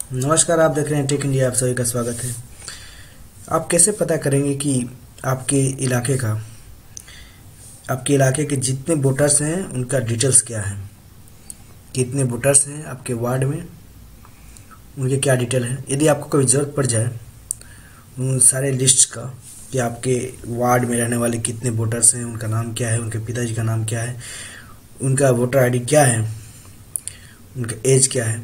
नमस्कार, आप देख रहे हैं टेक इंडिया। आप सभी का स्वागत है। आप कैसे पता करेंगे कि आपके इलाके का आपके इलाके के जितने वोटर्स हैं उनका डिटेल्स क्या है, कितने वोटर्स हैं आपके वार्ड में, उनके क्या डिटेल है। यदि आपको कभी ज़रूरत पड़ जाए उन सारे लिस्ट का कि आपके वार्ड में रहने वाले कितने वोटर्स हैं, उनका नाम क्या है, उनके पिताजी का नाम क्या है, उनका वोटर आईडी क्या है, उनका एज क्या है,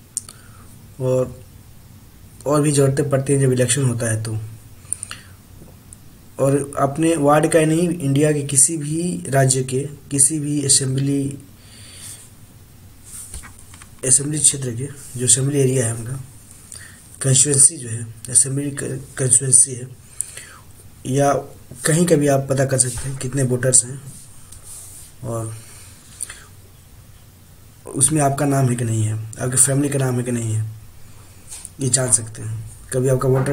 और भी ज़रूरतें पड़ती हैं जब इलेक्शन होता है तो। और अपने वार्ड का ही नहीं, इंडिया के किसी भी राज्य के किसी भी असेंबली क्षेत्र के जो असेंबली एरिया है उनका कंस्टिट्यूंसी जो है, असेंबली कंस्टिट्यूंसी है, या कहीं का भी आप पता कर सकते हैं कितने वोटर्स हैं और उसमें आपका नाम है कि नहीं है, आपकी फैमिली का नाम है कि नहीं है, ये जान सकते हैं। कभी आपका वोटर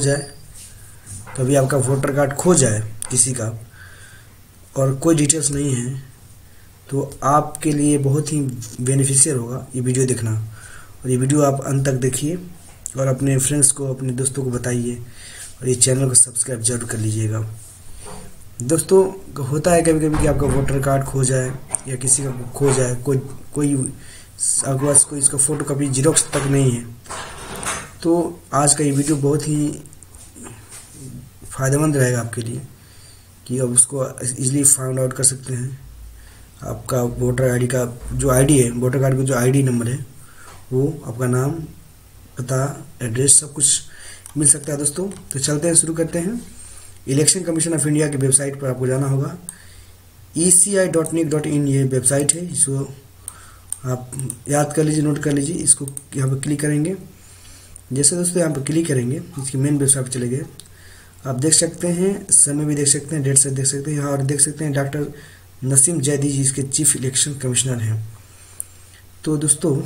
कार्ड खो जाए किसी का और कोई डिटेल्स नहीं है तो आपके लिए बहुत ही बेनिफिशियल होगा ये वीडियो देखना। और ये वीडियो आप अंत तक देखिए और अपने फ्रेंड्स को, अपने दोस्तों को बताइए और ये चैनल को सब्सक्राइब जरूर कर लीजिएगा। दोस्तों, होता है कभी कभी कि आपका वोटर कार्ड खो जाए या किसी का खो जाए, कोई आपके पास कोई इसका फोटो कॉपी जीरोक्स तक नहीं है, तो आज का ये वीडियो बहुत ही फ़ायदेमंद रहेगा आपके लिए कि अब उसको इजीली फाइंड आउट कर सकते हैं। आपका वोटर आईडी का जो आईडी है, वोटर कार्ड का जो आईडी नंबर है, वो आपका नाम, पता, एड्रेस सब कुछ मिल सकता है। दोस्तों, तो चलते हैं, शुरू करते हैं। इलेक्शन कमीशन ऑफ इंडिया की वेबसाइट पर आपको जाना होगा। eci.nic.in ये वेबसाइट है, इसको आप याद कर लीजिए, नोट कर लीजिए। इसको यहाँ पर क्लिक करेंगे। जैसे दोस्तों यहाँ पर क्लिक करेंगे, इसकी मेन वेबसाइट पर चले गए। आप देख सकते हैं, समय भी देख सकते हैं, डेट से देख सकते हैं यहाँ, और देख सकते हैं डॉक्टर नसीम जैदी जी इसके चीफ इलेक्शन कमिश्नर हैं। तो दोस्तों,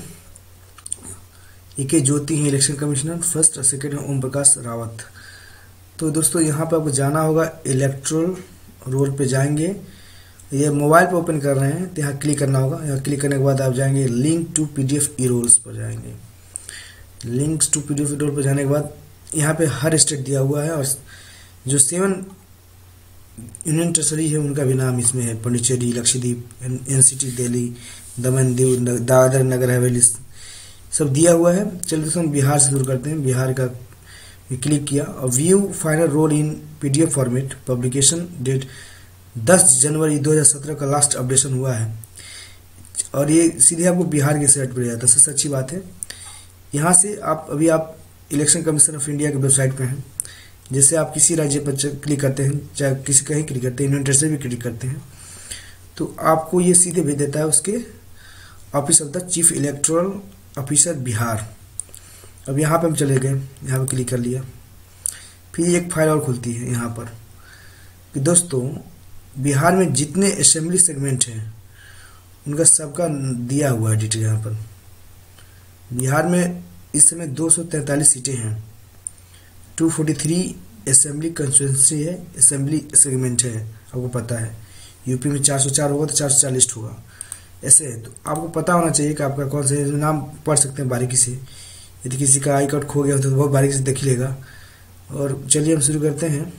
ए.के. ज्योति हैं इलेक्शन कमिश्नर, फर्स्ट और सेकेंड है ओम प्रकाश रावत। तो दोस्तों, यहाँ पर आपको जाना होगा, इलेक्ट्रल रोल पे जाएंगे। ये मोबाइल पे ओपन कर रहे हैं तो यहाँ क्लिक करना होगा। यहाँ क्लिक करने के बाद आप जाएंगे link to PDF e rolls पर जाएंगे। Links to PDF e roll पर जाने के बाद यहाँ पे हर स्टेट दिया हुआ है और जो 7 यूनियन टेरिटरी है उनका भी नाम इसमें है। पुडुचेरी, लक्षद्वीप, NCT दिल्ली, दमन दीव, दादर नगर हवेली सब दिया हुआ है। चलिए दोस्तों, हम बिहार से शुरू करते हैं। बिहार का क्लिक किया और view final roll in PDF format, publication date 10 जनवरी 2017 का लास्ट अपडेशन हुआ है। और ये सीधे आपको बिहार के साइट पर जाता है। सबसे अच्छी बात है, यहाँ से आप इलेक्शन कमीशन ऑफ इंडिया की वेबसाइट पे हैं। जैसे आप किसी राज्य पर क्लिक करते हैं, चाहे किसी कहीं क्लिक करते हैं, यूनियन टेरिटरी भी क्लिक करते हैं, तो आपको ये सीधे भेज देता है उसके office of the chief electoral officer Bihar. अब यहाँ पे हम चले गए, यहाँ पे क्लिक कर लिया। फिर एक फाइल और खुलती है यहाँ पर कि दोस्तों, बिहार में जितने असेंबली सेगमेंट हैं उनका सबका दिया हुआ है डिटेल। यहाँ पर बिहार में इस समय 243 सीटें हैं, 243 असेंबली कंस्टिट्यूंसी है, असेंबली सेगमेंट है। आपको पता है यूपी में 404 होगा तो 440 होगा, ऐसे है। तो आपको पता होना चाहिए कि आपका कौन से नाम पढ़ सकते हैं बारीकी से। यदि किसी का आई कार्ड खो गया तो बहुत बारीकी से देख लेगा। और चलिए हम शुरू करते हैं।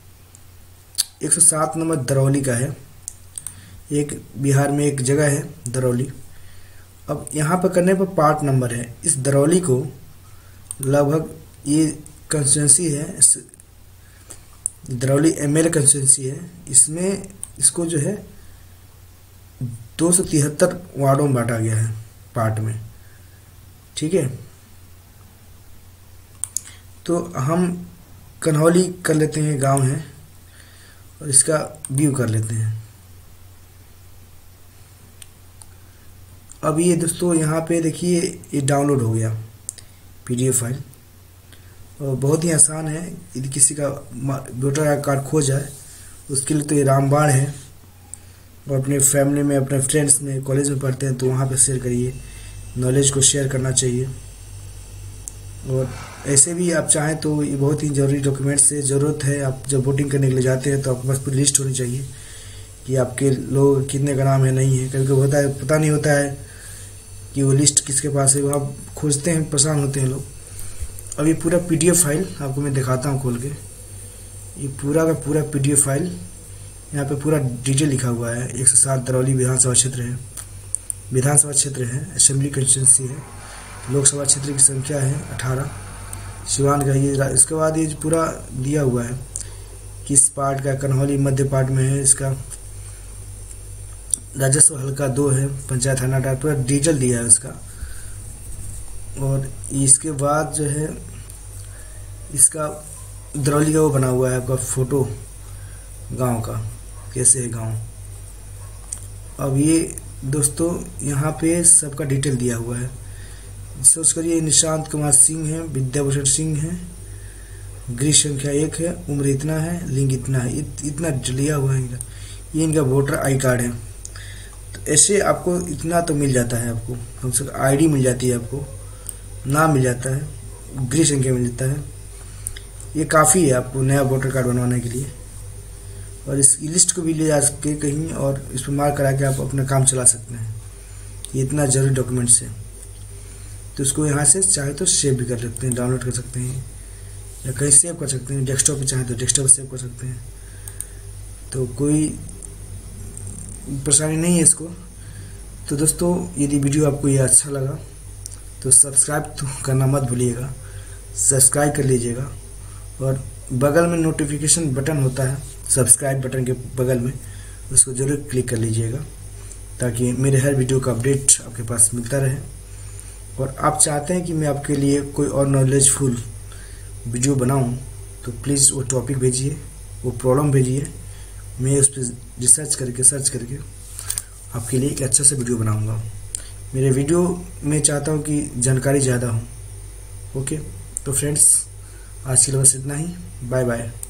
107 नंबर दरौली का है, एक बिहार में एक जगह है दरौली। अब यहाँ पर करने पर पार्ट नंबर है। इस दरौली को लगभग, ये कंस्टिट्यूंसी है, दरौली ML कंस्टिट्यूंसी है, इसमें इसको जो है 273 वार्डों में बांटा गया है, पार्ट में। ठीक है, तो हम कन्हौली कर लेते हैं, गांव है, और इसका व्यू कर लेते हैं। अब ये दोस्तों यहाँ पे देखिए, ये डाउनलोड हो गया PDF फाइल, और बहुत ही आसान है। यदि किसी का वोटर कार्ड खो जाए उसके लिए तो ये रामबाण है। और अपने फैमिली में, अपने फ्रेंड्स में, कॉलेज में पढ़ते हैं तो वहाँ पे शेयर करिए, नॉलेज को शेयर करना चाहिए। और ऐसे भी आप चाहें तो ये बहुत ही ज़रूरी डॉक्यूमेंट्स से ज़रूरत है। आप जब वोटिंग करने के लिए जाते हैं तो आपके पास पूरी लिस्ट होनी चाहिए कि आपके लोग कितने का नाम है, नहीं है। कभी कभी होता है, पता नहीं होता है कि वो लिस्ट किसके पास है, आप खोजते हैं, परेशान होते हैं लोग। अब ये पूरा PDF फाइल आपको मैं दिखाता हूँ खोल के। ये पूरा का पूरा PDF फाइल, यहाँ पे पूरा डिटेल लिखा हुआ है। 107 दरौली विधानसभा क्षेत्र है, विधानसभा क्षेत्र है, असेंबली कंस्टिट्यूंसी है, लोकसभा क्षेत्र की संख्या है 18, सिवान का ये। इसके बाद ये पूरा दिया हुआ है किस पार्ट का, कन्हौली मध्य पार्ट में है इसका, राजस्व हल्का 2 है, पंचायत थाना डाक, पूरा डिटेल दिया है उसका। और इसके बाद जो है इसका दरौली का वो बना हुआ है आपका फोटो गांव का, कैसे है गांव। अब ये दोस्तों यहाँ पे सबका डिटेल दिया हुआ है। सोच करिए निशांत कुमार सिंह है, विद्याभूषण सिंह है, गृह संख्या 1 है, उम्र इतना है, लिंग इतना है, इतना लिया हुआ है इनका। ये इनका वोटर आई कार्ड है। तो ऐसे आपको इतना तो मिल जाता है, आपको कम से कम ID मिल जाती है, आपको नाम मिल जाता है, गृह संख्या मिल जाता है। ये काफ़ी है आपको नया वोटर कार्ड बनवाने के लिए। और इस लिस्ट को भी ले जा सकते कहीं और इस पर मार्क करा के आप अपना काम चला सकते हैं। ये इतना जरूरी डॉक्यूमेंट्स है। तो इसको यहाँ से चाहे तो सेव भी कर सकते हैं, डाउनलोड कर सकते हैं, या कहीं सेव कर सकते हैं। डेस्कटॉप पे चाहे तो डेस्कटॉप सेव कर सकते हैं। तो कोई परेशानी नहीं है इसको। तो दोस्तों यदि वीडियो आपको ये अच्छा लगा तो सब्सक्राइब तो करना मत भूलिएगा, सब्सक्राइब कर लीजिएगा। और बगल में नोटिफिकेशन बटन होता है, सब्सक्राइब बटन के बगल में, उसको जरूर क्लिक कर लीजिएगा ताकि मेरे हर वीडियो का अपडेट आपके पास मिलता रहे। और आप चाहते हैं कि मैं आपके लिए कोई और नॉलेजफुल वीडियो बनाऊं तो प्लीज़ वो टॉपिक भेजिए, वो प्रॉब्लम भेजिए, मैं उस पर रिसर्च करके सर्च करके आपके लिए एक अच्छा सा वीडियो बनाऊंगा। मेरे वीडियो में चाहता हूं कि जानकारी ज़्यादा हो। ओके, तो फ्रेंड्स आज के लिए बस इतना ही। Bye bye.